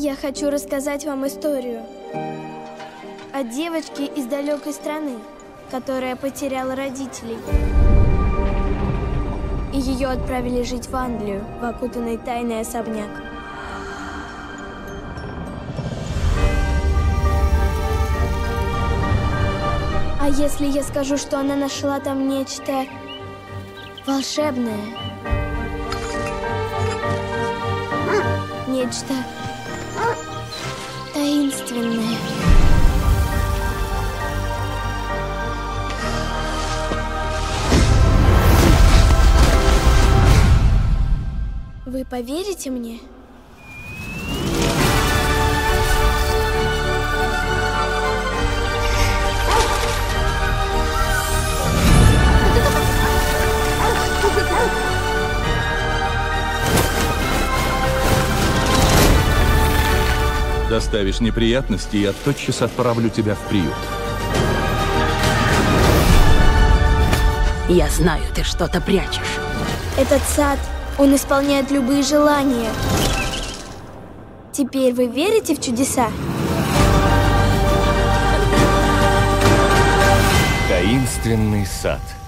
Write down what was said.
Я хочу рассказать вам историю о девочке из далекой страны, которая потеряла родителей. И ее отправили жить в Англию, в окутанный тайной особняк. А если я скажу, что она нашла там нечто волшебное? Нечто таинственное. Вы поверите мне? Доставишь неприятности, я тотчас отправлю тебя в приют. Я знаю, ты что-то прячешь. Этот сад, он исполняет любые желания. Теперь вы верите в чудеса? Таинственный сад.